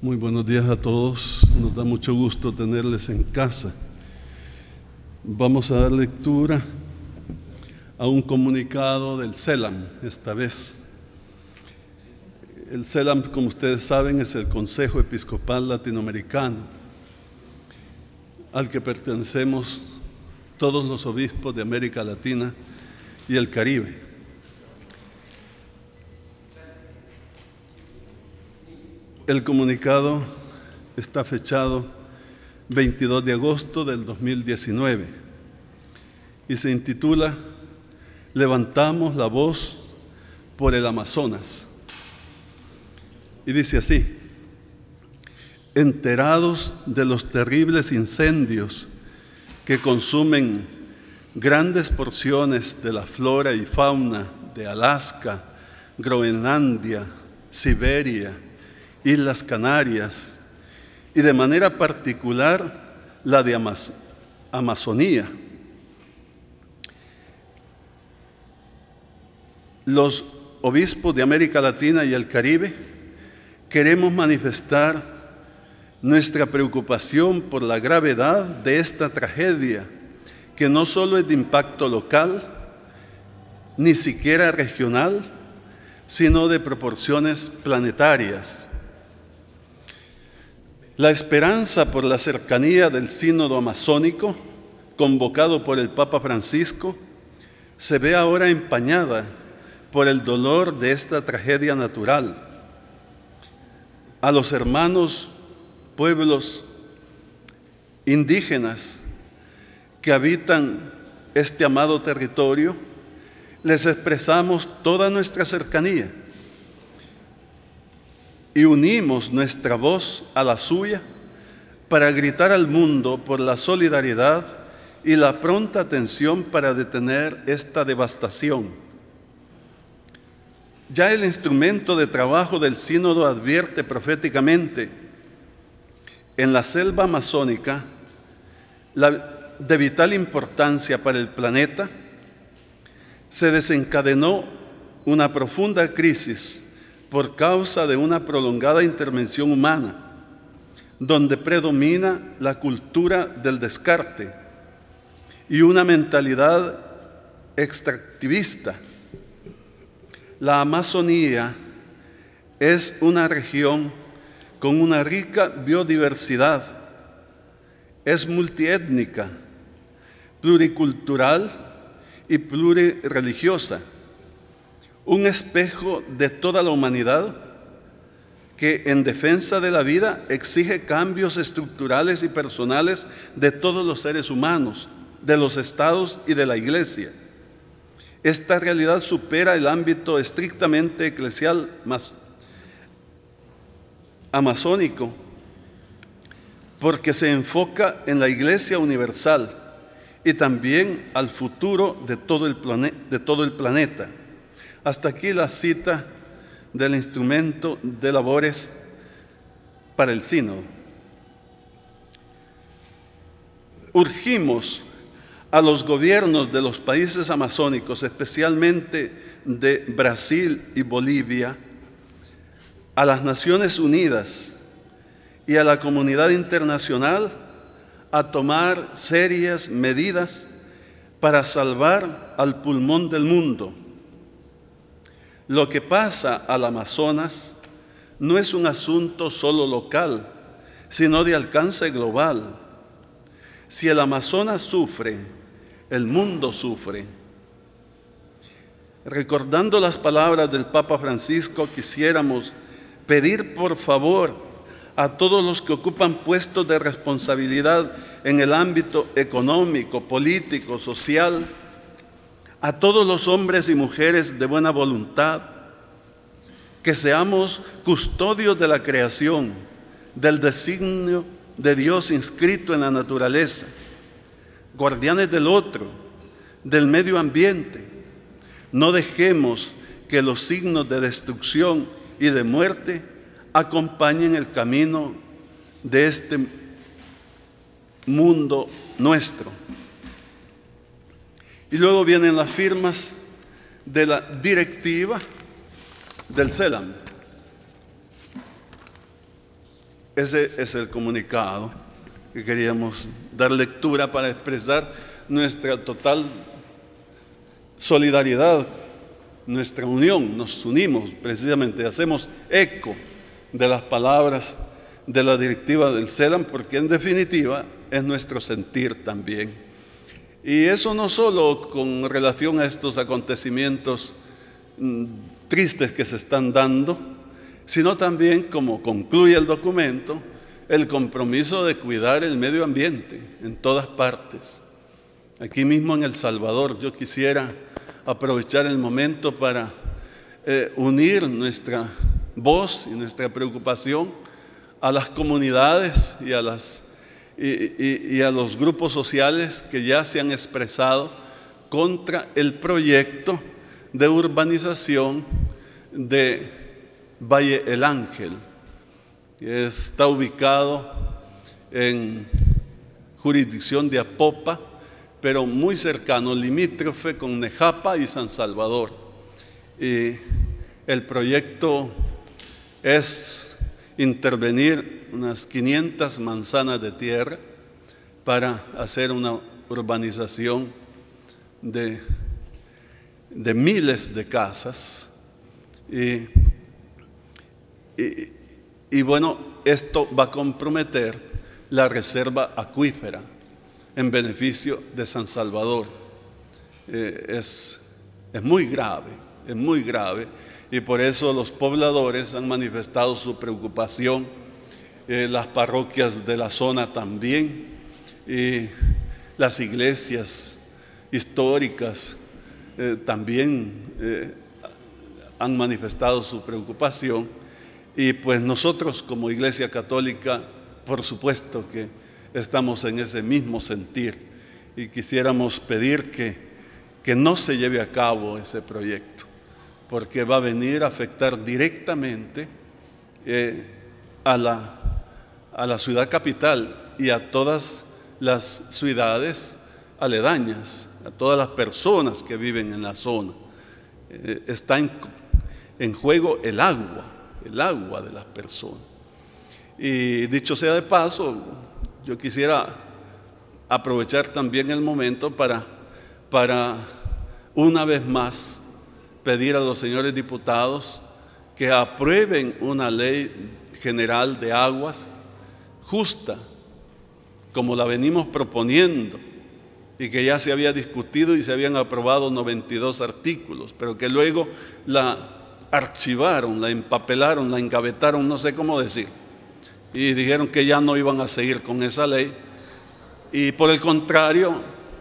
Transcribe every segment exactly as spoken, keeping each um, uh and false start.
Muy buenos días a todos. Nos da mucho gusto tenerles en casa. Vamos a dar lectura a un comunicado del CELAM esta vez. El CELAM, como ustedes saben, es el Consejo Episcopal Latinoamericano, al que pertenecemos todos los obispos de América Latina y el Caribe. El comunicado está fechado veintidós de agosto del dos mil diecinueve y se intitula Levantamos la voz por el Amazonas. Y dice así: enterados de los terribles incendios que consumen grandes porciones de la flora y fauna de Alaska, Groenlandia, Siberia, Islas Canarias y de manera particular la de Amaz- Amazonía. Los obispos de América Latina y el Caribe queremos manifestar nuestra preocupación por la gravedad de esta tragedia, que no solo es de impacto local, ni siquiera regional, sino de proporciones planetarias. La esperanza por la cercanía del sínodo amazónico, convocado por el Papa Francisco, se ve ahora empañada por el dolor de esta tragedia natural. A los hermanos pueblos indígenas que habitan este amado territorio, les expresamos toda nuestra cercanía y unimos nuestra voz a la suya para gritar al mundo por la solidaridad y la pronta atención para detener esta devastación. Ya el instrumento de trabajo del sínodo advierte proféticamente: en la selva amazónica, la, de vital importancia para el planeta, se desencadenó una profunda crisis por causa de una prolongada intervención humana, donde predomina la cultura del descarte y una mentalidad extractivista. La Amazonía es una región con una rica biodiversidad, es multiétnica, pluricultural y plurireligiosa, un espejo de toda la humanidad que, en defensa de la vida, exige cambios estructurales y personales de todos los seres humanos, de los estados y de la Iglesia. Esta realidad supera el ámbito estrictamente eclesial amazónico, porque se enfoca en la Iglesia universal y también al futuro de todo el plane- de todo el planeta. Hasta aquí la cita del instrumento de labores para el sínodo. Urgimos a los gobiernos de los países amazónicos, especialmente de Brasil y Bolivia, a las Naciones Unidas y a la comunidad internacional a tomar serias medidas para salvar al pulmón del mundo. Lo que pasa al Amazonas no es un asunto solo local, sino de alcance global. Si el Amazonas sufre, el mundo sufre. Recordando las palabras del Papa Francisco, quisiéramos pedir por favor a todos los que ocupan puestos de responsabilidad en el ámbito económico, político, social, a todos los hombres y mujeres de buena voluntad, que seamos custodios de la creación, del designio de Dios inscrito en la naturaleza, guardianes del otro, del medio ambiente. No dejemos que los signos de destrucción y de muerte acompañen el camino de este mundo nuestro. Y luego vienen las firmas de la directiva del CELAM. ese es el comunicado que queríamos dar lectura para expresar nuestra total solidaridad, nuestra unión. Nos unimos precisamente, hacemos eco de las palabras de la directiva del CELAM, porque en definitiva es nuestro sentir también. Y eso no solo con relación a estos acontecimientos mmm, tristes que se están dando, sino también, como concluye el documento, el compromiso de cuidar el medio ambiente en todas partes. Aquí mismo en El Salvador, yo quisiera aprovechar el momento para eh, unir nuestra voz y nuestra preocupación a las comunidades y a, las, y, y, y a los grupos sociales que ya se han expresado contra el proyecto de urbanización de Valle El Ángel, que está ubicado en jurisdicción de Apopa, pero muy cercano, limítrofe con Nejapa y San Salvador. Y el proyecto es intervenir unas quinientas manzanas de tierra para hacer una urbanización de, de miles de casas. Y, y, y bueno, esto va a comprometer la reserva acuífera en beneficio de San Salvador. Eh, es, es muy grave, es muy grave, y por eso los pobladores han manifestado su preocupación, eh, las parroquias de la zona también, y las iglesias históricas eh, también eh, han manifestado su preocupación, y pues nosotros como Iglesia Católica, por supuesto que estamos en ese mismo sentir, y quisiéramos pedir que, que no se lleve a cabo ese proyecto, porque va a venir a afectar directamente eh, a, la, a la ciudad capital y a todas las ciudades aledañas, a todas las personas que viven en la zona. Eh, está en, en juego el agua, el agua de las personas. Y dicho sea de paso, yo quisiera aprovechar también el momento para, para una vez más pedir a los señores diputados que aprueben una ley general de aguas justa, como la venimos proponiendo, y que ya se había discutido y se habían aprobado noventa y dos artículos, pero que luego la archivaron, la empapelaron, la engavetaron, no sé cómo decir, y dijeron que ya no iban a seguir con esa ley, y por el contrario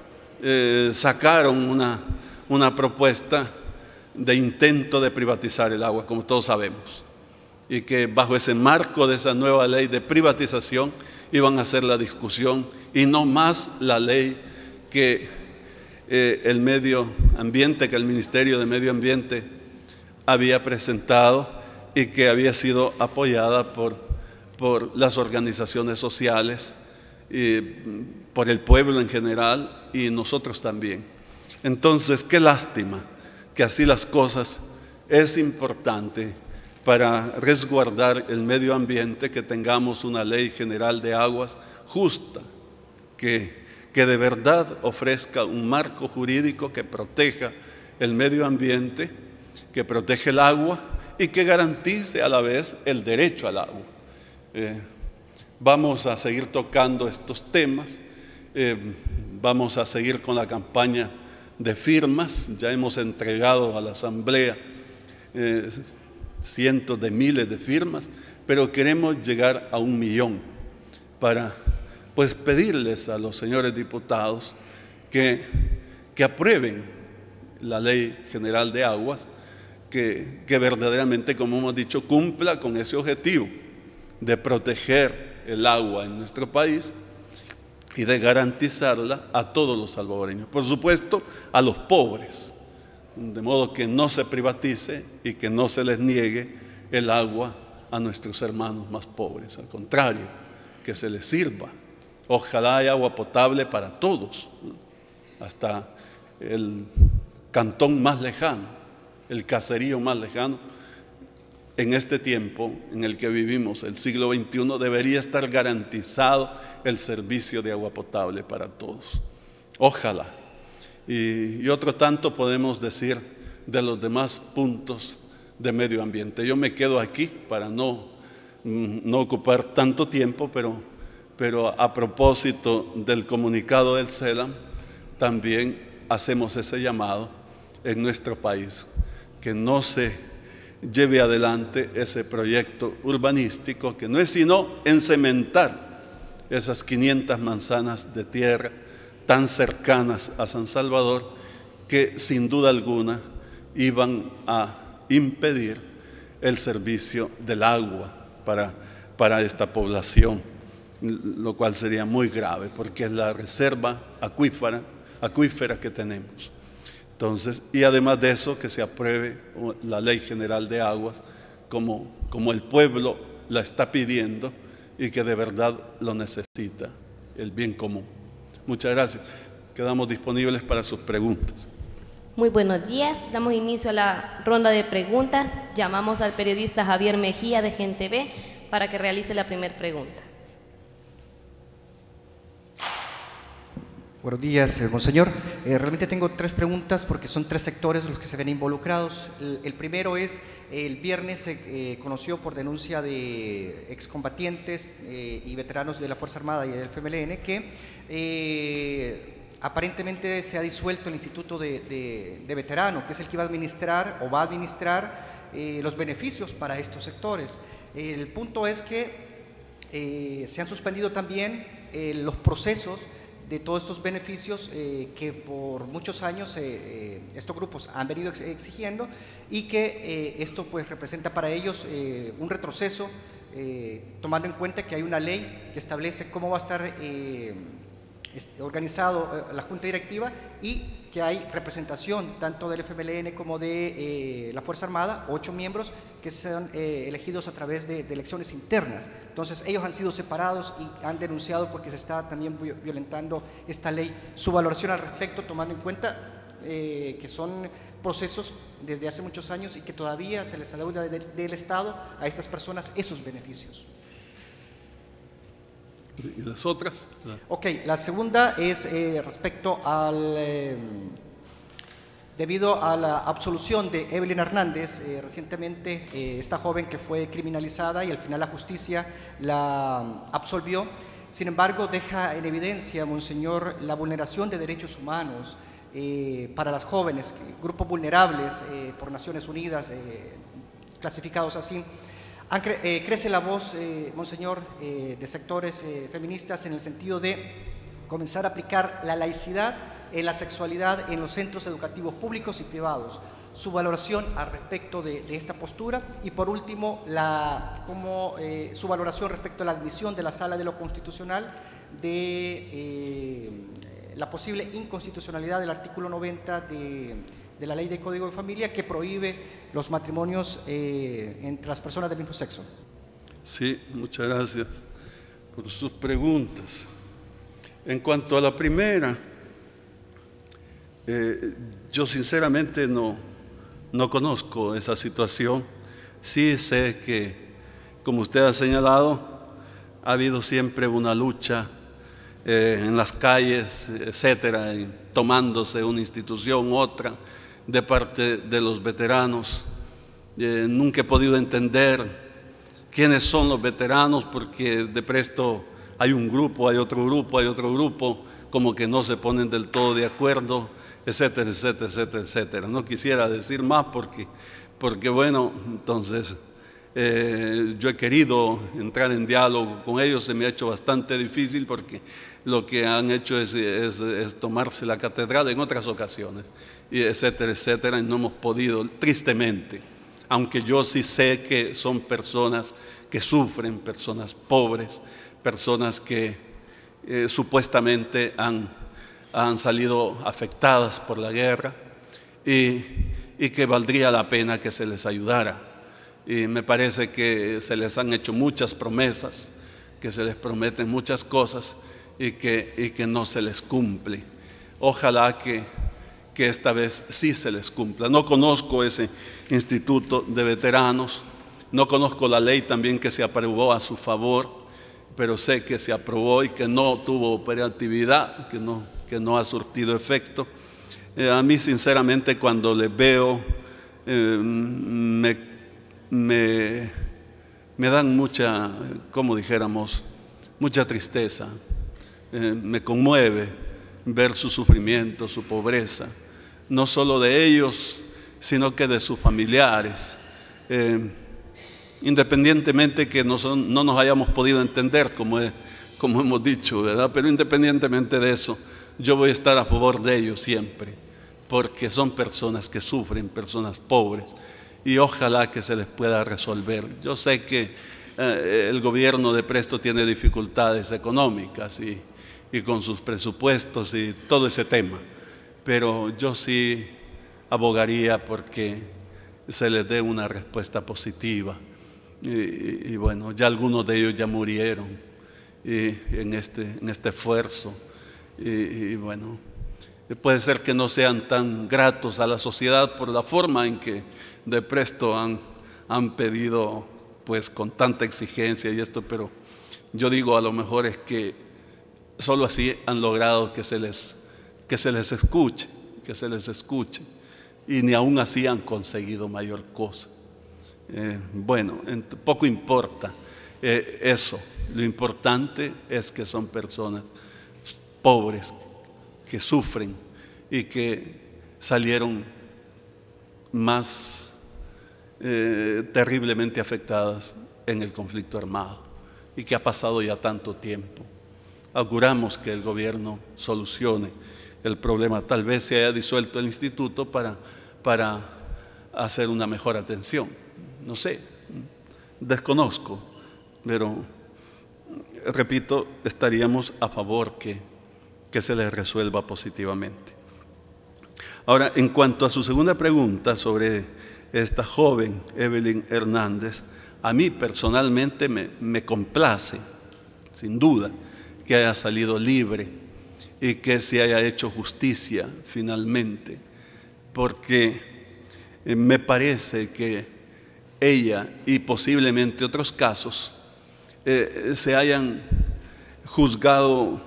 eh, sacaron una, una propuesta de intento de privatizar el agua, como todos sabemos, y que bajo ese marco de esa nueva ley de privatización iban a hacer la discusión y no más la ley que eh, el medio ambiente, que el Ministerio de Medio Ambiente había presentado y que había sido apoyada por, por las organizaciones sociales, y por el pueblo en general y nosotros también. Entonces, qué lástima que así las cosas. Es importante para resguardar el medio ambiente que tengamos una ley general de aguas justa, que, que de verdad ofrezca un marco jurídico que proteja el medio ambiente, que protege el agua y que garantice a la vez el derecho al agua. Eh, vamos a seguir tocando estos temas, eh, vamos a seguir con la campaña de firmas. Ya hemos entregado a la Asamblea eh, cientos de miles de firmas, pero queremos llegar a un millón para pues pedirles a los señores diputados que, que aprueben la Ley General de Aguas, que, que verdaderamente, como hemos dicho, cumpla con ese objetivo de proteger el agua en nuestro país y de garantizarla a todos los salvadoreños, por supuesto a los pobres, de modo que no se privatice y que no se les niegue el agua a nuestros hermanos más pobres, al contrario, que se les sirva. Ojalá haya agua potable para todos, hasta el cantón más lejano, el caserío más lejano, en este tiempo en el que vivimos, el siglo veintiuno, debería estar garantizado el servicio de agua potable para todos. Ojalá. Y, y otro tanto podemos decir de los demás puntos de medio ambiente. Yo me quedo aquí para no, no ocupar tanto tiempo, pero, pero a propósito del comunicado del CELAM, también hacemos ese llamado en nuestro país, que no se lleve adelante ese proyecto urbanístico que no es sino encementar esas quinientas manzanas de tierra tan cercanas a San Salvador, que sin duda alguna iban a impedir el servicio del agua para, para esta población, lo cual sería muy grave porque es la reserva acuífera, acuífera que tenemos. Entonces, y además de eso, que se apruebe la Ley General de Aguas como, como el pueblo la está pidiendo y que de verdad lo necesita, el bien común. Muchas gracias. Quedamos disponibles para sus preguntas. Muy buenos días. Damos inicio a la ronda de preguntas. Llamamos al periodista Javier Mejía de Gen T V para que realice la primera pregunta. Buenos días, eh, monseñor. Eh, realmente tengo tres preguntas porque son tres sectores los que se ven involucrados. El, el primero es, el viernes se eh, conoció por denuncia de excombatientes eh, y veteranos de la Fuerza Armada y del F M L N que eh, aparentemente se ha disuelto el Instituto de, de, de Veterano, que es el que iba a administrar o va a administrar eh, los beneficios para estos sectores. El punto es que eh, se han suspendido también eh, los procesos de todos estos beneficios eh, que por muchos años eh, eh, estos grupos han venido ex exigiendo y que eh, esto pues representa para ellos eh, un retroceso, eh, tomando en cuenta que hay una ley que establece cómo va a estar eh, organizado eh, la Junta Directiva y que hay representación tanto del F M L N como de eh, la Fuerza Armada, ocho miembros que son eh, elegidos a través de, de elecciones internas. Entonces ellos han sido separados y han denunciado porque se está también violentando esta ley. Su valoración al respecto, tomando en cuenta eh, que son procesos desde hace muchos años y que todavía se les adeuda de, del Estado a estas personas esos beneficios. ¿Y las otras? Ok, la segunda es eh, respecto al, eh, debido a la absolución de Evelyn Hernández, eh, recientemente eh, esta joven que fue criminalizada y al final la justicia la absolvió. Sin embargo, deja en evidencia, monseñor, la vulneración de derechos humanos eh, para las jóvenes, grupos vulnerables eh, por Naciones Unidas, eh, clasificados así. Cre eh, crece la voz, eh, monseñor, eh, de sectores eh, feministas en el sentido de comenzar a aplicar la laicidad en la sexualidad en los centros educativos públicos y privados. Su valoración al respecto de, de esta postura y por último la, como, eh, su valoración respecto a la admisión de la Sala de lo Constitucional de eh, la posible inconstitucionalidad del artículo noventa de, de la Ley de Código de Familia que prohíbe los matrimonios eh, entre las personas del mismo sexo. Sí, muchas gracias por sus preguntas. En cuanto a la primera, eh, yo sinceramente no, no conozco esa situación. Sí sé que, como usted ha señalado, ha habido siempre una lucha eh, en las calles, etcétera, y tomándose una institución, otra, de parte de los veteranos. Eh, nunca he podido entender quiénes son los veteranos porque de presto hay un grupo, hay otro grupo, hay otro grupo, como que no se ponen del todo de acuerdo, etcétera, etcétera, etcétera, etcétera. No quisiera decir más porque, porque bueno, entonces eh, yo he querido entrar en diálogo con ellos, se me ha hecho bastante difícil porque lo que han hecho es, es, es tomarse la catedral en otras ocasiones, y etcétera, etcétera, y no hemos podido, tristemente, aunque yo sí sé que son personas que sufren, personas pobres, personas que eh, supuestamente han, han salido afectadas por la guerra y, y que valdría la pena que se les ayudara. Y me parece que se les han hecho muchas promesas, que se les prometen muchas cosas y que, y que no se les cumple. Ojalá que, que esta vez sí se les cumpla. No conozco ese instituto de veteranos, No conozco la ley también que se aprobó a su favor, pero sé que se aprobó y que no tuvo operatividad, que no, que no ha surtido efecto. Eh, a mí, sinceramente, cuando les veo, eh, me, me, me dan mucha, como dijéramos, mucha tristeza. Eh, me conmueve ver su sufrimiento, su pobreza, no solo de ellos, sino que de sus familiares. Eh, independientemente que no, son, no nos hayamos podido entender, como, es, como hemos dicho, ¿verdad? Pero independientemente de eso, yo voy a estar a favor de ellos siempre, porque son personas que sufren, personas pobres, y ojalá que se les pueda resolver. Yo sé que eh, el gobierno de Presto tiene dificultades económicas y, y con sus presupuestos y todo ese tema, pero yo sí abogaría porque se les dé una respuesta positiva. Y, y, y bueno, ya algunos de ellos ya murieron y, en, este, en este esfuerzo. Y, y bueno, puede ser que no sean tan gratos a la sociedad por la forma en que de Presto han, han pedido, pues con tanta exigencia y esto, pero yo digo, a lo mejor es que solo así han logrado que se les, que se les escuche, que se les escuche, y ni aún así han conseguido mayor cosa. Eh, bueno, poco importa eh, eso, lo importante es que son personas pobres, que sufren y que salieron más eh, terriblemente afectadas en el conflicto armado y que ha pasado ya tanto tiempo. Auguramos que el gobierno solucione el problema, tal vez se haya disuelto el instituto para, para hacer una mejor atención. No sé, desconozco, pero repito, estaríamos a favor que, que se les resuelva positivamente. Ahora, en cuanto a su segunda pregunta sobre esta joven Evelyn Hernández, a mí personalmente me, me complace, sin duda, que haya salido libre y que se haya hecho justicia finalmente, porque me parece que ella y posiblemente otros casos eh, se hayan juzgado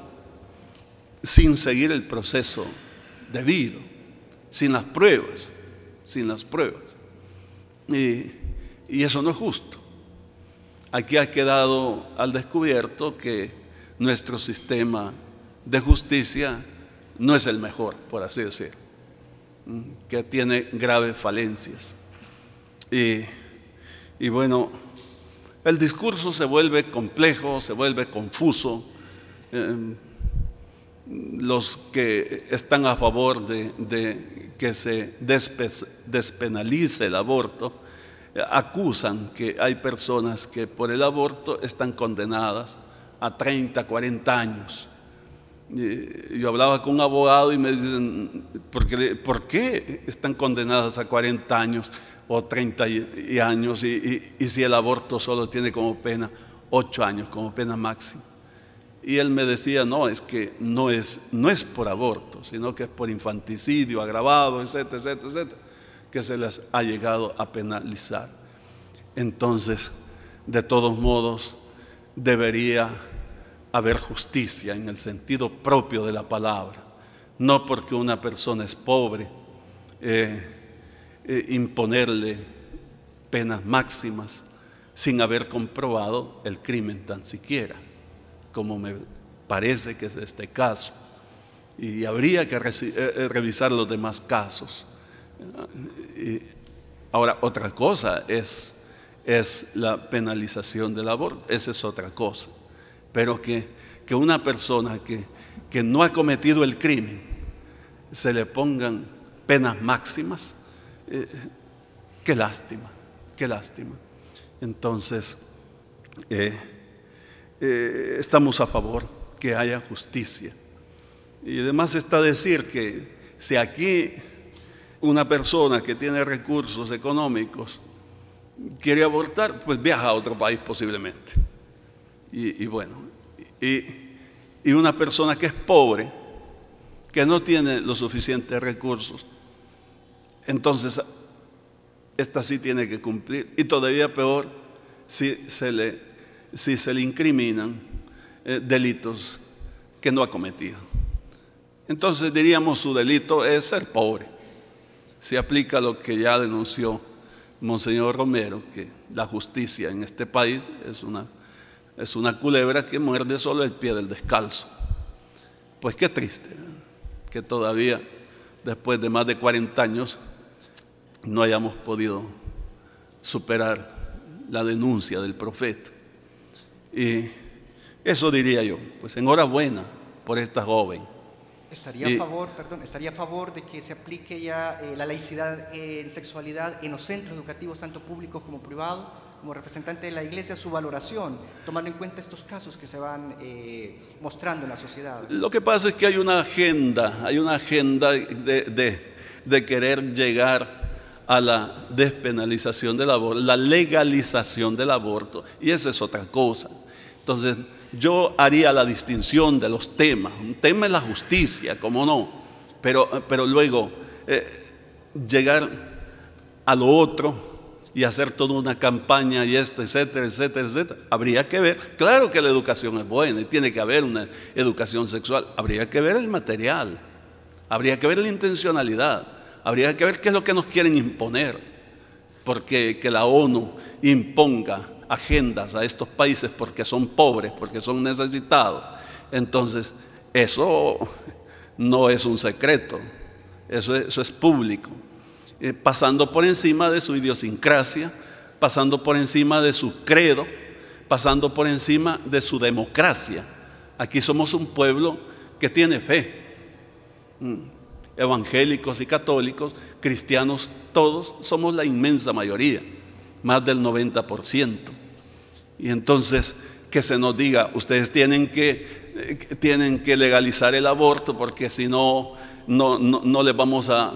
sin seguir el proceso debido, sin las pruebas, sin las pruebas. Y, y eso no es justo. Aquí ha quedado al descubierto que nuestro sistema de justicia no es el mejor, por así decir, que tiene graves falencias. Y Y bueno, el discurso se vuelve complejo, se vuelve confuso. Eh, los que están a favor de, de que se despe, despenalice el aborto, eh, acusan que hay personas que por el aborto están condenadas a treinta, cuarenta años. Y yo hablaba con un abogado y me dicen, ¿por qué, ¿por qué están condenadas a cuarenta años? O treinta años, y, y, y si el aborto solo tiene como pena ocho años, como pena máxima. Y él me decía, no, es que no es, no es por aborto, sino que es por infanticidio agravado, etcétera, etcétera, etcétera, que se les ha llegado a penalizar. Entonces, de todos modos, debería haber justicia en el sentido propio de la palabra, no porque una persona es pobre, eh, Eh, imponerle penas máximas sin haber comprobado el crimen tan siquiera, como me parece que es este caso. Y habría que eh, revisar los demás casos. Y ahora, otra cosa es, es la penalización del aborto, esa es otra cosa. Pero que, que una persona que, que no ha cometido el crimen se le pongan penas máximas, Eh, qué lástima, qué lástima. Entonces, eh, eh, estamos a favor que haya justicia. Y además está decir que si aquí una persona que tiene recursos económicos quiere abortar, pues viaja a otro país posiblemente. Y, y bueno, y, y una persona que es pobre, que no tiene los suficientes recursos, entonces esta sí tiene que cumplir, y todavía peor si se le, si se le incriminan eh, delitos que no ha cometido. Entonces diríamos su delito es ser pobre. Se aplica lo que ya denunció Monseñor Romero, que la justicia en este país es una, es una culebra que muerde solo el pie del descalzo. Pues qué triste, ¿eh? Que todavía, después de más de cuarenta años, no hayamos podido superar la denuncia del profeta. Y eso diría yo, pues enhorabuena por esta joven. ¿Estaría, y, a favor, perdón, ¿Estaría a favor de que se aplique ya eh, la laicidad en sexualidad en los centros educativos, tanto públicos como privados? Como representante de la Iglesia, su valoración, tomando en cuenta estos casos que se van eh, mostrando en la sociedad. Lo que pasa es que hay una agenda, hay una agenda de, de, de querer llegar a la despenalización del aborto, la legalización del aborto, y esa es otra cosa. Entonces, yo haría la distinción de los temas. Un tema es la justicia, cómo no, pero, pero luego eh, llegar a lo otro y hacer toda una campaña y esto, etcétera, etcétera, etcétera. Habría que ver, claro que la educación es buena y tiene que haber una educación sexual, habría que ver el material, habría que ver la intencionalidad, habría que ver qué es lo que nos quieren imponer, porque que la ONU imponga agendas a estos países porque son pobres, porque son necesitados. Entonces, eso no es un secreto, eso es, eso es público. Eh, pasando por encima de su idiosincrasia, pasando por encima de su credo, pasando por encima de su democracia. Aquí somos un pueblo que tiene fe, mm. evangélicos y católicos, cristianos, todos somos la inmensa mayoría, más del noventa por ciento. Y entonces que se nos diga, ustedes tienen que, eh, tienen que legalizar el aborto porque si no, no, no, no les vamos a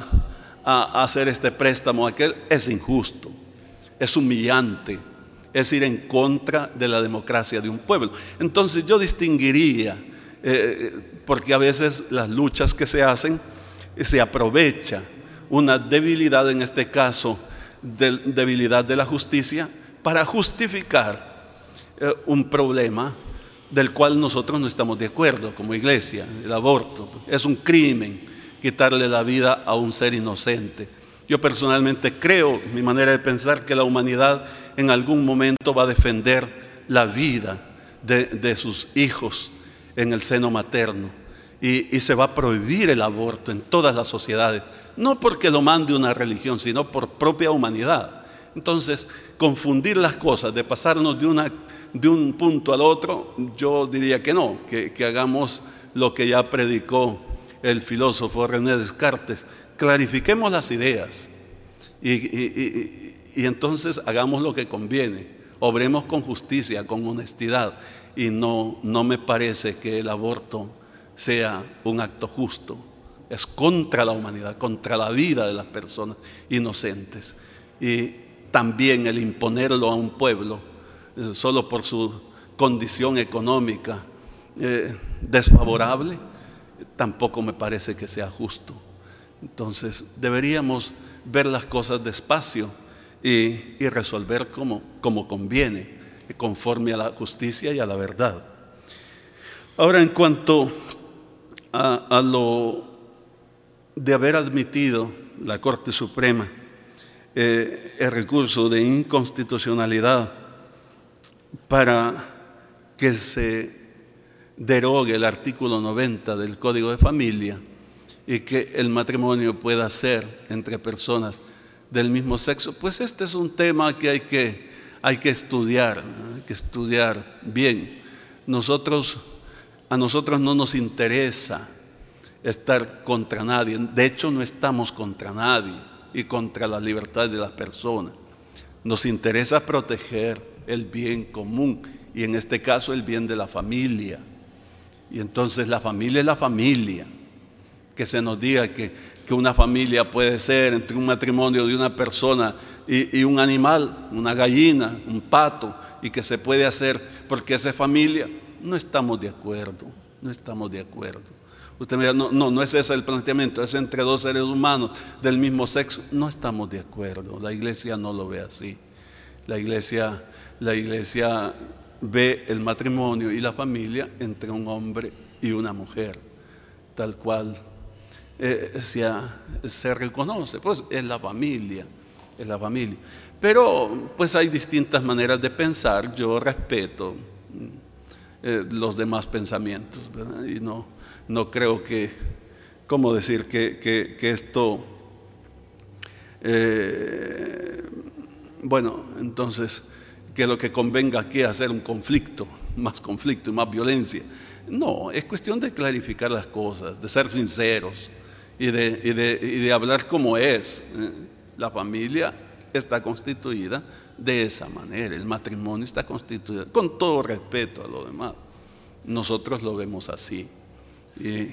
a hacer este préstamo aquel, es injusto, es humillante, es ir en contra de la democracia de un pueblo. Entonces yo distinguiría, eh, porque a veces las luchas que se hacen, eh, se aprovecha una debilidad, en este caso, de, debilidad de la justicia, para justificar eh, un problema del cual nosotros no estamos de acuerdo como iglesia. El aborto es un crimen, quitarle la vida a un ser inocente. Yo personalmente creo, mi manera de pensar, que la humanidad en algún momento va a defender la vida de, de sus hijos en el seno materno y, y se va a prohibir el aborto en todas las sociedades, no porque lo mande una religión, sino por propia humanidad. Entonces, confundir las cosas, de pasarnos de, una, de un punto al otro, yo diría que no, que, que hagamos lo que ya predicó el filósofo René Descartes, clarifiquemos las ideas y, y, y, y entonces hagamos lo que conviene, obremos con justicia, con honestidad, y no, no me parece que el aborto sea un acto justo, es contra la humanidad, contra la vida de las personas inocentes. Y también el imponerlo a un pueblo eh, solo por su condición económica eh, desfavorable, tampoco me parece que sea justo. Entonces deberíamos ver las cosas despacio y, y resolver como, como conviene, conforme a la justicia y a la verdad. Ahora, en cuanto a, a lo de haber admitido la Corte Suprema eh, el recurso de inconstitucionalidad para que se derogue el artículo noventa del Código de Familia y que el matrimonio pueda ser entre personas del mismo sexo, pues este es un tema que hay que, hay que estudiar, ¿no? Hay que estudiar bien. Nosotros, a nosotros no nos interesa estar contra nadie, de hecho no estamos contra nadie y contra la libertad de las personas. Nos interesa proteger el bien común y en este caso el bien de la familia. Y entonces la familia es la familia. Que se nos diga que, que una familia puede ser entre un matrimonio de una persona y, y un animal, una gallina, un pato, y que se puede hacer porque esa es familia, no estamos de acuerdo, no estamos de acuerdo. Usted me dirá, no, no, no es ese el planteamiento, es entre dos seres humanos del mismo sexo. No estamos de acuerdo, la Iglesia no lo ve así. La Iglesia, la Iglesia ve el matrimonio y la familia entre un hombre y una mujer, tal cual eh, se, se reconoce, pues es la familia, es la familia. Pero pues hay distintas maneras de pensar, yo respeto eh, los demás pensamientos, ¿verdad? Y no, no creo que, ¿cómo decir? Que, que, que esto, eh, bueno, entonces, que lo que convenga aquí es hacer un conflicto, más conflicto y más violencia. No, es cuestión de clarificar las cosas, de ser sinceros y de, y de, y de hablar como es. La familia está constituida de esa manera, el matrimonio está constituido, con todo respeto a lo demás. Nosotros lo vemos así. Y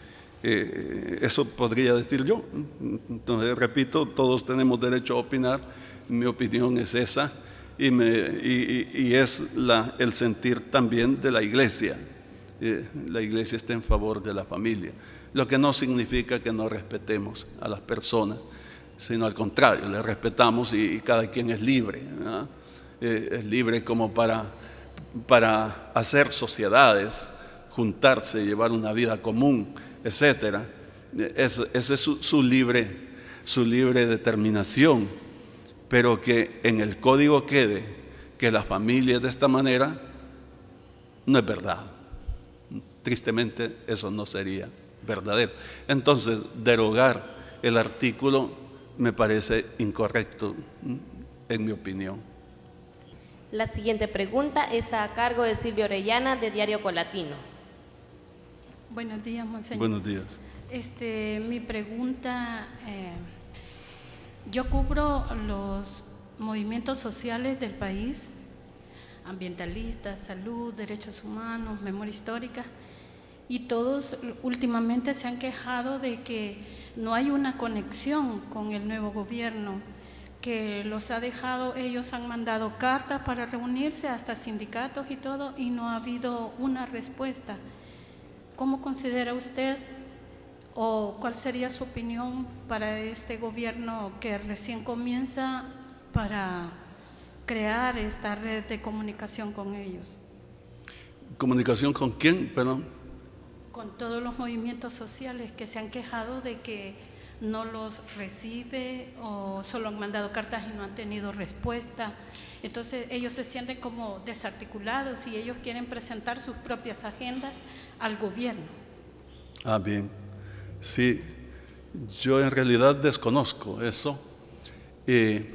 eh, eso podría decir yo. Entonces, repito, todos tenemos derecho a opinar, mi opinión es esa. Y, me, y, y es la, el sentir también de la Iglesia. Eh, la Iglesia está en favor de la familia, lo que no significa que no respetemos a las personas, sino al contrario, les respetamos y, y cada quien es libre, ¿verdad? Eh, es libre como para, para hacer sociedades, juntarse, llevar una vida común, etcétera. Esa es su, su, libre, su libre determinación. Pero que en el código quede que la familia es de esta manera, no es verdad. Tristemente eso no sería verdadero. Entonces, derogar el artículo me parece incorrecto, en mi opinión. La siguiente pregunta está a cargo de Silvia Orellana, de Diario Colatino. Buenos días, monseñor. Buenos días. Este, mi pregunta... Eh, Yo cubro los movimientos sociales del país, ambientalistas, salud, derechos humanos, memoria histórica, y todos últimamente se han quejado de que no hay una conexión con el nuevo gobierno, que los ha dejado, ellos han mandado cartas para reunirse, hasta sindicatos y todo, y no ha habido una respuesta. ¿Cómo considera usted o cuál sería su opinión para este gobierno que recién comienza para crear esta red de comunicación con ellos? ¿Comunicación con quién, perdón? Con todos los movimientos sociales que se han quejado de que no los recibe o solo han mandado cartas y no han tenido respuesta. Entonces ellos se sienten como desarticulados y ellos quieren presentar sus propias agendas al gobierno. Ah, bien. Sí, yo en realidad desconozco eso. Eh,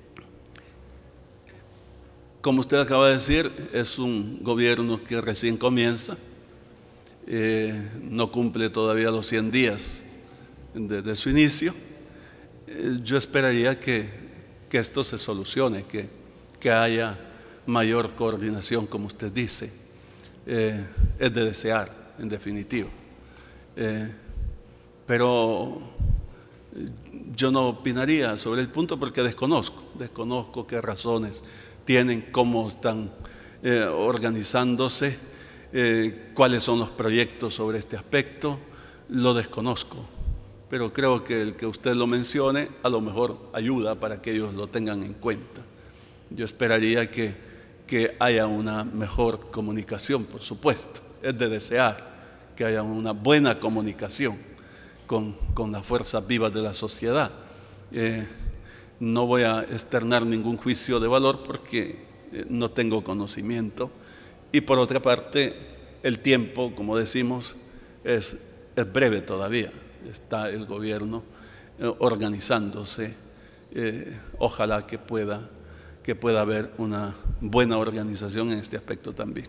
como usted acaba de decir, es un gobierno que recién comienza, eh, no cumple todavía los cien días desde su inicio. Eh, yo esperaría que, que esto se solucione, que, que haya mayor coordinación, como usted dice. Eh, es de desear, en definitiva. Eh, Pero yo no opinaría sobre el punto porque desconozco, desconozco qué razones tienen, cómo están eh, organizándose, eh, cuáles son los proyectos sobre este aspecto, lo desconozco. Pero creo que el que usted lo mencione a lo mejor ayuda para que ellos lo tengan en cuenta. Yo esperaría que, que haya una mejor comunicación, por supuesto, es de desear que haya una buena comunicación Con, con las fuerzas vivas de la sociedad. Eh, no voy a externar ningún juicio de valor porque eh, no tengo conocimiento. Y por otra parte, el tiempo, como decimos, es, es breve todavía. Está el gobierno eh, organizándose. Eh, ojalá que pueda, que pueda haber una buena organización en este aspecto también.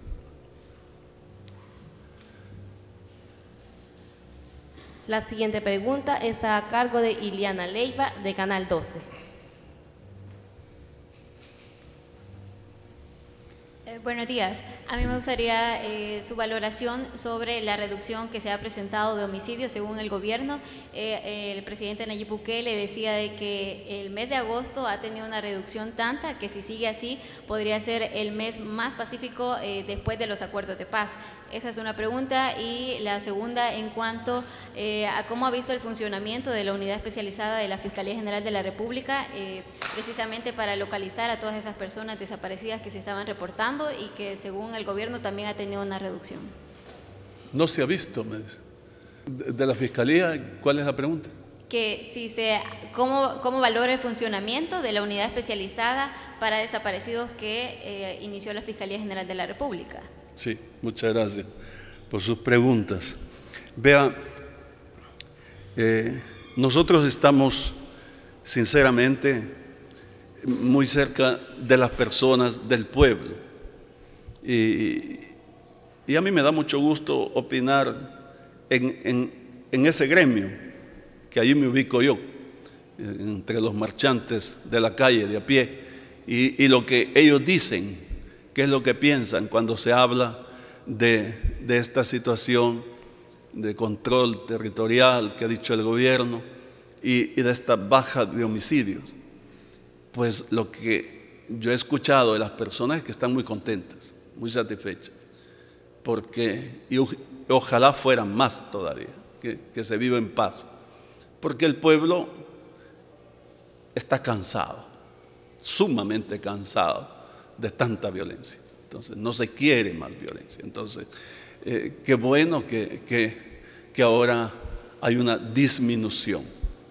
La siguiente pregunta está a cargo de Iliana Leiva, de Canal doce. Eh, buenos días. A mí me gustaría eh, su valoración sobre la reducción que se ha presentado de homicidios según el gobierno. Eh, el presidente Nayib Bukele decía de que el mes de agosto ha tenido una reducción tanta que si sigue así podría ser el mes más pacífico eh, después de los acuerdos de paz. Esa es una pregunta. Y la segunda, en cuanto eh, a cómo ha visto el funcionamiento de la unidad especializada de la Fiscalía General de la República, eh, precisamente para localizar a todas esas personas desaparecidas que se estaban reportando y que según el gobierno también ha tenido una reducción. No se ha visto, me dice. De, de la Fiscalía, ¿cuál es la pregunta? Que si se, ¿cómo, cómo valora el funcionamiento de la unidad especializada para desaparecidos que eh, inició la Fiscalía General de la República? Sí, muchas gracias por sus preguntas. Vea, eh, nosotros estamos sinceramente muy cerca de las personas del pueblo. Y, y a mí me da mucho gusto opinar en, en, en ese gremio, que allí me ubico yo, entre los marchantes de la calle, de a pie, y, y lo que ellos dicen, qué es lo que piensan cuando se habla de, de esta situación de control territorial que ha dicho el gobierno y, y de esta baja de homicidios. Pues lo que yo he escuchado de las personas es que están muy contentas, muy satisfechas, porque y ojalá fueran más todavía, que, que se viva en paz, porque el pueblo está cansado, sumamente cansado de tanta violencia. Entonces no se quiere más violencia. Entonces eh, qué bueno que, que, que ahora hay una disminución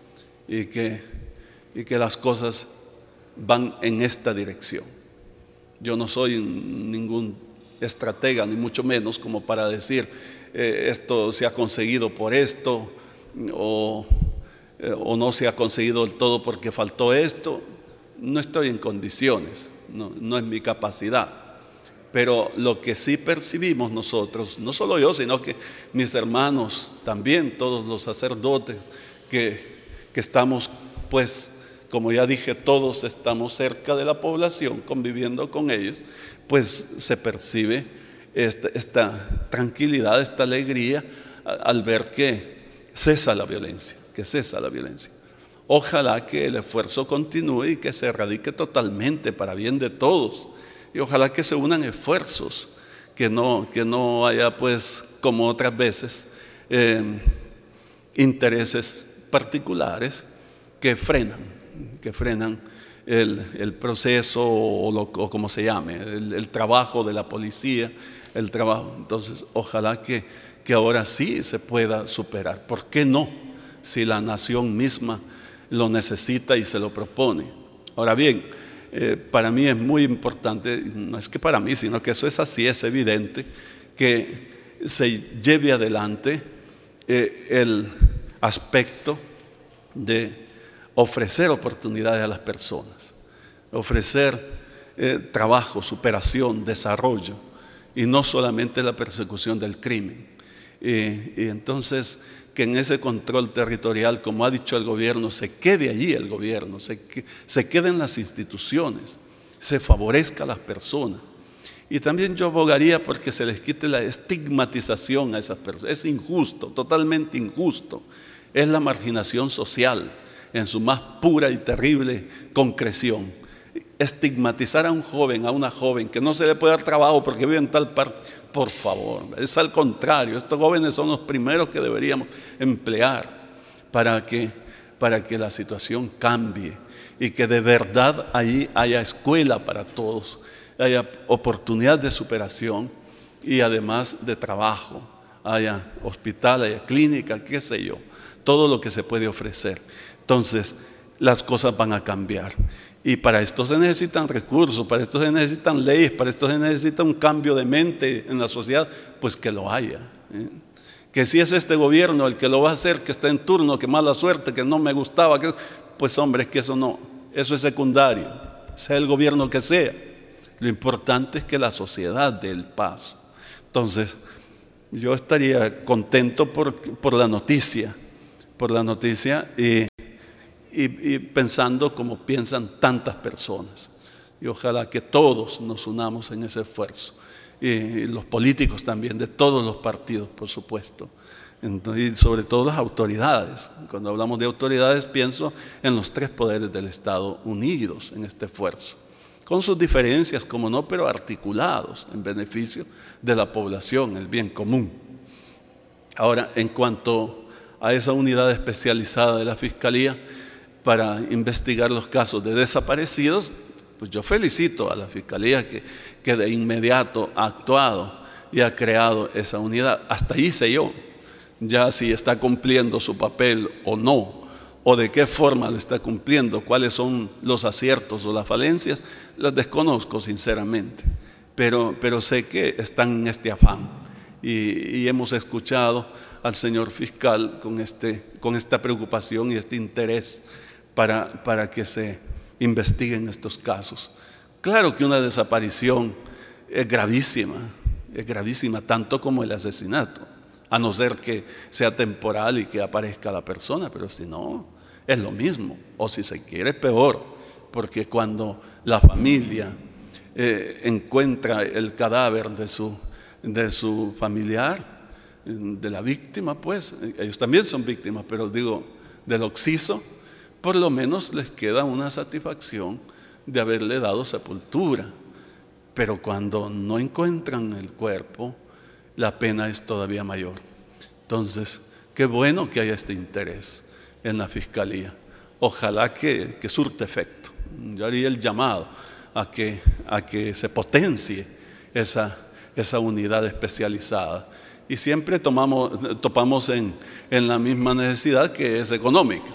y que, y que las cosas van en esta dirección. Yo no soy ningún estratega, ni mucho menos como para decir eh, esto se ha conseguido por esto o, eh, o no se ha conseguido del todo porque faltó esto. No estoy en condiciones, no, no es mi capacidad. Pero lo que sí percibimos nosotros, no solo yo, sino que mis hermanos también, todos los sacerdotes que, que estamos, pues, como ya dije, todos estamos cerca de la población, conviviendo con ellos, pues se percibe esta, esta tranquilidad, esta alegría al ver que cesa la violencia, que cesa la violencia. Ojalá que el esfuerzo continúe y que se erradique totalmente para bien de todos. Y ojalá que se unan esfuerzos, que no, que no haya, pues, como otras veces, eh, intereses particulares que frenan, que frenan el, el proceso o, lo, o como se llame, el, el trabajo de la policía, el trabajo. Entonces, ojalá que, que ahora sí se pueda superar. ¿Por qué no? Si la nación misma lo necesita y se lo propone. Ahora bien, eh, para mí es muy importante, no es que para mí, sino que eso es así, es evidente, que se lleve adelante eh, el aspecto de ofrecer oportunidades a las personas, ofrecer eh, trabajo, superación, desarrollo, y no solamente la persecución del crimen. Eh, y entonces, que en ese control territorial, como ha dicho el gobierno, se quede allí el gobierno, se, que, se queden las instituciones, se favorezca a las personas. Y también yo abogaría porque se les quite la estigmatización a esas personas. Es injusto, totalmente injusto. Es la marginación social en su más pura y terrible concreción. Estigmatizar a un joven, a una joven, que no se le puede dar trabajo porque vive en tal parte, por favor, es al contrario. Estos jóvenes son los primeros que deberíamos emplear para que, para que la situación cambie y que de verdad allí haya escuela para todos, haya oportunidad de superación y además de trabajo, haya hospital, haya clínica, qué sé yo, todo lo que se puede ofrecer. Entonces, las cosas van a cambiar. Y para esto se necesitan recursos, para esto se necesitan leyes, para esto se necesita un cambio de mente en la sociedad, pues que lo haya. ¿eh? Que si es este gobierno el que lo va a hacer, que está en turno, que mala suerte, que no me gustaba, que, pues hombre, es que eso no, eso es secundario, sea el gobierno que sea. Lo importante es que la sociedad dé el paso. Entonces, yo estaría contento por, por la noticia, por la noticia y... Y, y pensando como piensan tantas personas. y ojalá que todos nos unamos en ese esfuerzo, y los políticos también, de todos los partidos, por supuesto, y sobre todo las autoridades. Cuando hablamos de autoridades pienso en los tres poderes del Estado unidos en este esfuerzo, con sus diferencias, como no, pero articulados en beneficio de la población, el bien común. Ahora, en cuanto a esa unidad especializada de la Fiscalía para investigar los casos de desaparecidos, pues yo felicito a la Fiscalía que, que de inmediato ha actuado y ha creado esa unidad. Hasta ahí sé yo. Ya si está cumpliendo su papel o no, o de qué forma lo está cumpliendo, cuáles son los aciertos o las falencias, las desconozco sinceramente, pero, pero sé que están en este afán, y, y hemos escuchado al señor fiscal con, este, con esta preocupación y este interés para, para que se investiguen estos casos. Claro que una desaparición es gravísima, es gravísima tanto como el asesinato, a no ser que sea temporal y que aparezca la persona, pero si no, es lo mismo, o si se quiere peor, porque cuando la familia eh, encuentra el cadáver de su, de su familiar, de la víctima, pues, ellos también son víctimas, pero digo, del occiso, por lo menos les queda una satisfacción de haberle dado sepultura. Pero cuando no encuentran el cuerpo, la pena es todavía mayor. Entonces, qué bueno que haya este interés en la Fiscalía. Ojalá que, que surte efecto. Yo haría el llamado a que, a que se potencie esa, esa unidad especializada. Y siempre tomamos, topamos en, en la misma necesidad, que es económica.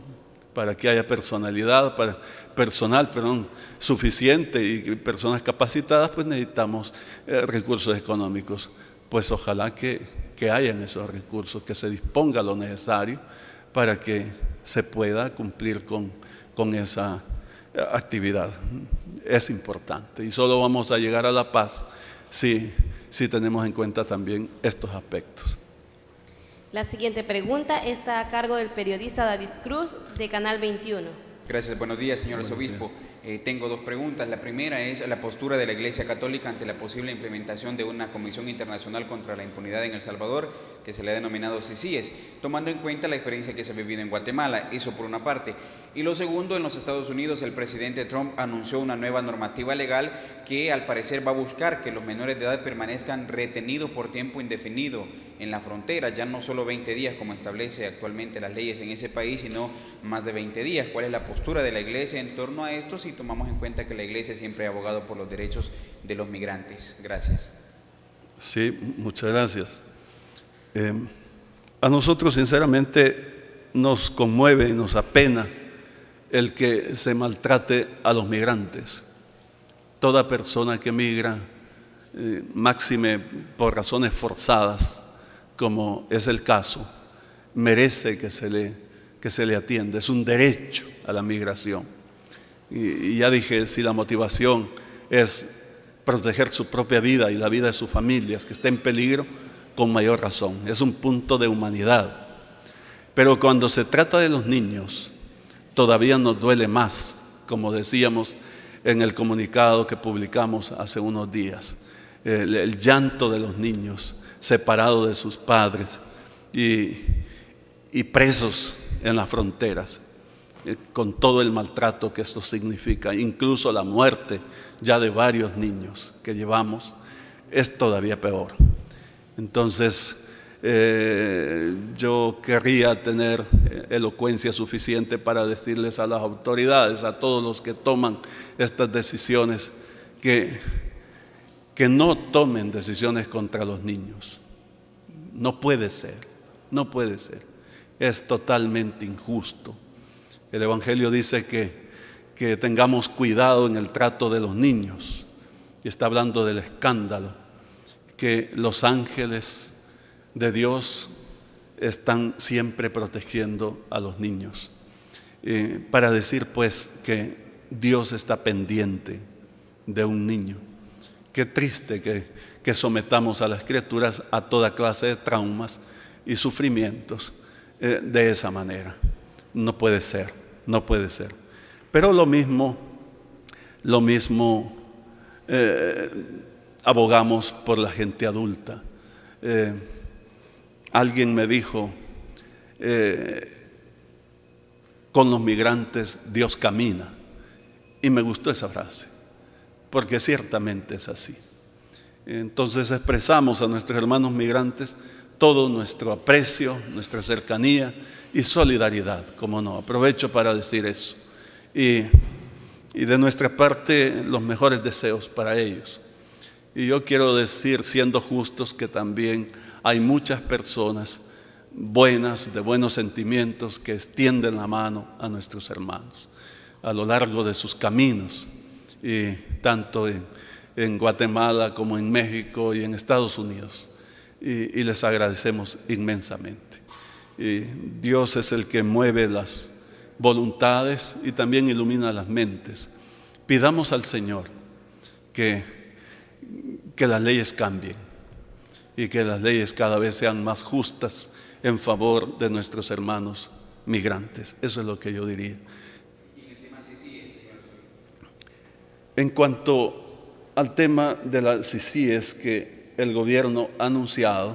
Para que haya personalidad, para, personal perdón, suficiente y personas capacitadas, pues necesitamos eh, recursos económicos. Pues ojalá que, que hayan esos recursos, que se disponga lo necesario para que se pueda cumplir con, con esa actividad. Es importante, y solo vamos a llegar a la paz si, si tenemos en cuenta también estos aspectos. La siguiente pregunta está a cargo del periodista David Cruz, de Canal veintiuno. Gracias, buenos días, señor Buenos arzobispo. días. Eh, tengo dos preguntas. La primera es la postura de la Iglesia Católica ante la posible implementación de una Comisión Internacional contra la Impunidad en El Salvador, que se le ha denominado C I C I E S, tomando en cuenta la experiencia que se ha vivido en Guatemala. Eso por una parte. Y lo segundo, en los Estados Unidos el presidente Trump anunció una nueva normativa legal que al parecer va a buscar que los menores de edad permanezcan retenidos por tiempo indefinido en la frontera, ya no solo veinte días como establece actualmente las leyes en ese país, sino más de veinte días. ¿Cuál es la postura de la Iglesia en torno a esto, si tomamos en cuenta que la Iglesia siempre ha abogado por los derechos de los migrantes? Gracias. Sí, muchas gracias. Eh, a nosotros sinceramente nos conmueve y nos apena el que se maltrate a los migrantes. Toda persona que migra, eh, máxime por razones forzadas, como es el caso, merece que se le, que se le atienda. Es un derecho a la migración. Y, y ya dije, si la motivación es proteger su propia vida y la vida de sus familias, que está en peligro, con mayor razón. Es un punto de humanidad. Pero cuando se trata de los niños, todavía nos duele más, como decíamos en el comunicado que publicamos hace unos días. El, el llanto de los niños separados de sus padres y, y presos en las fronteras, eh, con todo el maltrato que esto significa, incluso la muerte ya de varios niños que llevamos, es todavía peor. Entonces, eh, yo querría tener elocuencia suficiente para decirles a las autoridades, a todos los que toman estas decisiones, que, que no tomen decisiones contra los niños. No puede ser, no puede ser. Es totalmente injusto. El Evangelio dice que, que tengamos cuidado en el trato de los niños, y está hablando del escándalo, que los ángeles de Dios están siempre protegiendo a los niños, eh, para decir pues que Dios está pendiente de un niño. Qué triste que, que sometamos a las criaturas a toda clase de traumas y sufrimientos eh, de esa manera. No puede ser, no puede ser. Pero lo mismo Lo mismo eh, abogamos por la gente adulta. Eh, alguien me dijo, eh, con los migrantes Dios camina. Y me gustó esa frase, porque ciertamente es así. Entonces expresamos a nuestros hermanos migrantes todo nuestro aprecio, nuestra cercanía y solidaridad, como no. Aprovecho para decir eso. Y, y de nuestra parte, los mejores deseos para ellos. Y yo quiero decir, siendo justos, que también hay muchas personas buenas, de buenos sentimientos, que extienden la mano a nuestros hermanos a lo largo de sus caminos, y tanto en, en Guatemala como en México y en Estados Unidos. Y, y les agradecemos inmensamente. Y Dios es el que mueve las voluntades y también ilumina las mentes. Pidamos al Señor que, que las leyes cambien y que las leyes cada vez sean más justas en favor de nuestros hermanos migrantes. Eso es lo que yo diría. En cuanto al tema de las C I C I Es que el gobierno ha anunciado,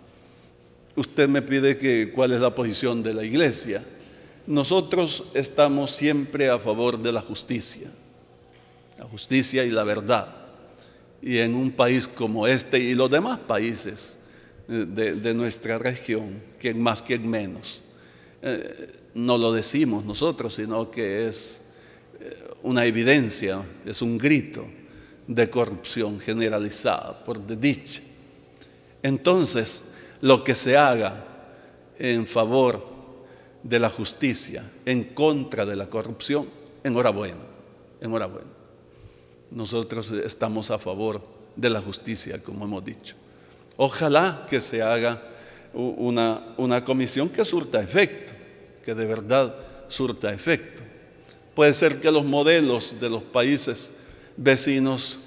usted me pide que cuál es la posición de la Iglesia. Nosotros estamos siempre a favor de la justicia, la justicia y la verdad. Y en un país como este y los demás países de, de nuestra región, quien más, quien menos, eh, no lo decimos nosotros, sino que es una evidencia, es un grito de corrupción generalizada, por desdicha. Entonces, lo que se haga en favor de la justicia, en contra de la corrupción, enhorabuena, enhorabuena. Nosotros estamos a favor de la justicia, como hemos dicho. Ojalá que se haga una, una comisión que surta efecto, que de verdad surta efecto. Puede ser que los modelos de los países vecinos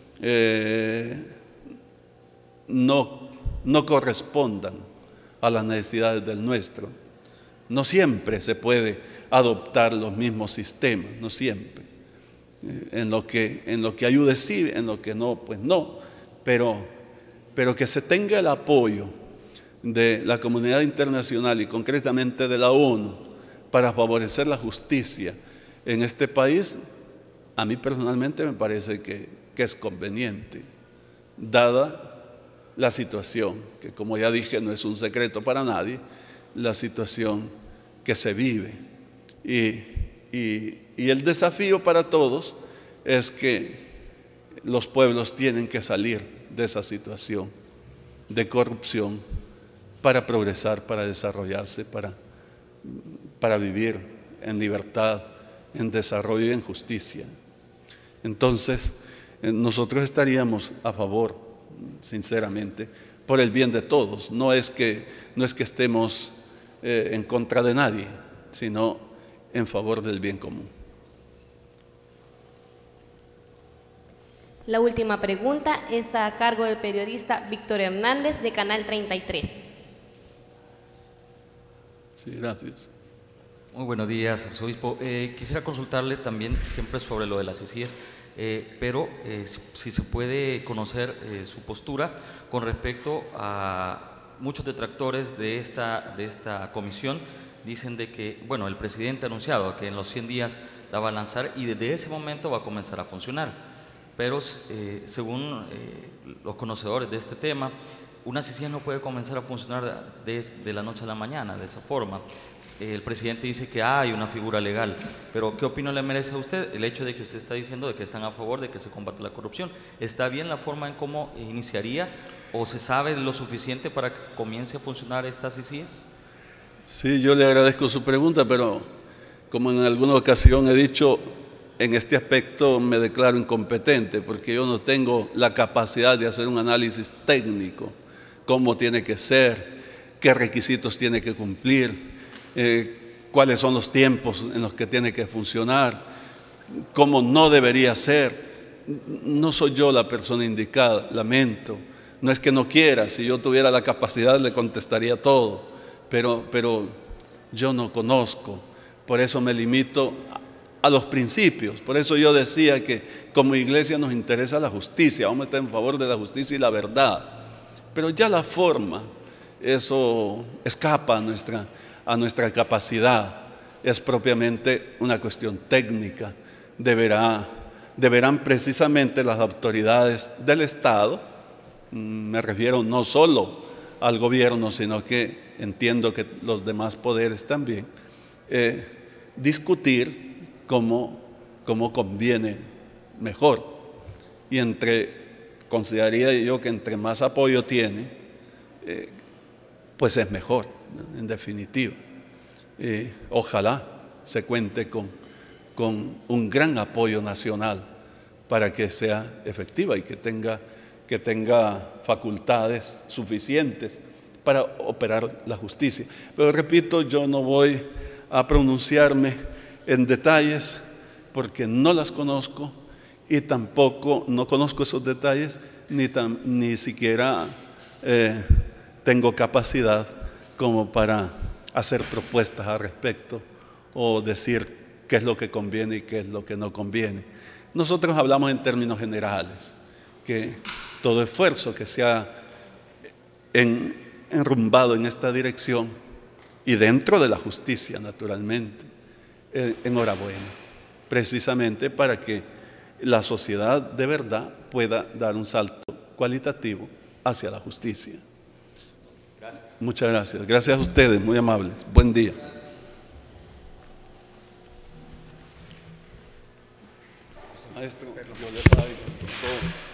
eh, no, no correspondan a las necesidades del nuestro. No siempre se puede adoptar los mismos sistemas, no siempre. Eh, en lo que, en lo que ayude sí, en lo que no, pues no. Pero, pero que se tenga el apoyo de la comunidad internacional y concretamente de la ONU para favorecer la justicia en este país, a mí personalmente me parece que, que es conveniente, dada la situación, que como ya dije no es un secreto para nadie, la situación que se vive. Y, y, y el desafío para todos es que los pueblos tienen que salir de esa situación de corrupción para progresar, para desarrollarse, para, para vivir en libertad, en desarrollo y en justicia. Entonces, nosotros estaríamos a favor, sinceramente, por el bien de todos. No es que, no es que estemos eh, en contra de nadie, sino en favor del bien común. La última pregunta está a cargo del periodista Víctor Hernández de Canal treinta y tres. Sí, gracias. Muy buenos días, arzobispo. Eh, quisiera consultarle también siempre sobre lo de las C I C I Es, eh, pero eh, si, si se puede conocer eh, su postura con respecto a muchos detractores de esta, de esta comisión. Dicen de que, bueno, el presidente ha anunciado que en los cien días la va a lanzar y desde ese momento va a comenzar a funcionar. Pero eh, según eh, los conocedores de este tema, una C I C I Es no puede comenzar a funcionar de, de la noche a la mañana, de esa forma. El presidente dice que hay una figura legal, pero ¿qué opinión le merece a usted el hecho de que usted está diciendo de que están a favor de que se combate la corrupción? ¿Está bien la forma en cómo iniciaría o se sabe lo suficiente para que comience a funcionar esta C I C I Es? Sí, yo le agradezco su pregunta, pero como en alguna ocasión he dicho, en este aspecto me declaro incompetente porque yo no tengo la capacidad de hacer un análisis técnico, cómo tiene que ser, qué requisitos tiene que cumplir, Eh, cuáles son los tiempos en los que tiene que funcionar, cómo no debería ser. No soy yo la persona indicada, lamento. No es que no quiera, si yo tuviera la capacidad le contestaría todo, pero, pero yo no conozco. Por eso me limito a los principios. Por eso yo decía que como iglesia nos interesa la justicia, vamos a estar en favor de la justicia y la verdad. Pero ya la forma, eso escapa a nuestra, a nuestra capacidad. Es propiamente una cuestión técnica. Deberá, deberán precisamente las autoridades del Estado, me refiero no solo al gobierno, sino que entiendo que los demás poderes también, eh, discutir cómo, cómo conviene mejor. Y entre, consideraría yo que entre más apoyo tiene, eh, pues es mejor, en definitiva. Eh, ojalá se cuente con, con un gran apoyo nacional para que sea efectiva y que tenga, que tenga facultades suficientes para operar la justicia. Pero repito, yo no voy a pronunciarme en detalles porque no las conozco y tampoco no conozco esos detalles ni, tan, ni siquiera eh, tengo capacidad como para hacer propuestas al respecto o decir qué es lo que conviene y qué es lo que no conviene. Nosotros hablamos en términos generales, que todo esfuerzo que se ha en, enrumbado en esta dirección y dentro de la justicia, naturalmente, eh, enhorabuena, precisamente para que la sociedad de verdad pueda dar un salto cualitativo hacia la justicia. Gracias. Muchas gracias. Gracias a ustedes, muy amables. Buen día. Maestro, yo le traigo todo.